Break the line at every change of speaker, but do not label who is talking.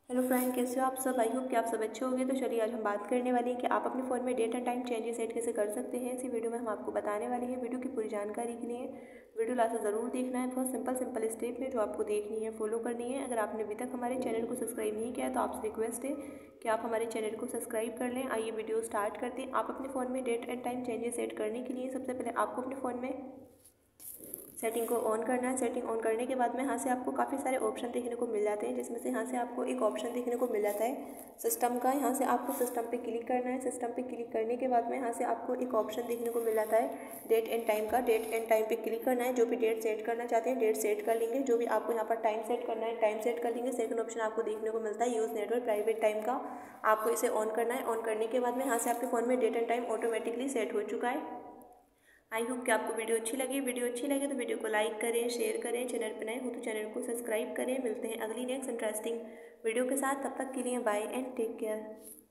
Hello friend, कैसे हो आप सब। आई होप कि आप सब अच्छे होंगे। तो चलिए आज हम बात करने वाले हैं कि आप अपने फ़ोन में date and time changes set कैसे कर सकते हैं। इसी वीडियो में हम आपको बताने वाले हैं। वीडियो की पूरी जानकारी के लिए वीडियो लास्ट तक ज़रूर देखना है। बहुत सिंपल स्टेप है जो आपको देखनी है, फॉलो करनी है। अगर आपने अभी तक हमारे चैनल को सब्सक्राइब नहीं किया है तो आपसे रिक्वेस्ट है कि आप हमारे चैनल को सब्सक्राइब कर लें। आइए वीडियो स्टार्ट करते हैं। आप अपने फ़ोन में date and time changes set करने के लिए सबसे पहले आपको अपने फ़ोन में सेटिंग को ऑन करना है। सेटिंग ऑन करने के बाद में यहाँ से आपको काफ़ी सारे ऑप्शन देखने को मिल जाते हैं, जिसमें से यहाँ से आपको एक ऑप्शन देखने को मिल जाता है सिस्टम का। यहाँ से आपको सिस्टम पे क्लिक करना है। सिस्टम पे क्लिक करने के बाद में यहाँ से आपको एक ऑप्शन देखने को मिल जाता है डेट एंड टाइम का। डेट एंड टाइम पे क्लिक करना है। जो भी डेट सेट करना चाहते हैं डेट सेट कर लेंगे। जो भी आपको यहाँ पर टाइम सेट करना है टाइम सेट कर लेंगे। सेकंड ऑप्शन आपको देखने को मिलता है यूज़ नेटवर्क प्राइवेट टाइम का। आपको इसे ऑन करना है। ऑन करने के बाद में यहाँ से आपके फ़ोन में date and time automatically set हो चुका है। आई होप कि आपको वीडियो अच्छी लगी। वीडियो अच्छी लगे तो वीडियो को लाइक करें, शेयर करें। चैनल पर नए हो तो चैनल को सब्सक्राइब करें। मिलते हैं अगली नेक्स्ट इंटरेस्टिंग वीडियो के साथ। तब तक के लिए बाय एंड टेक केयर।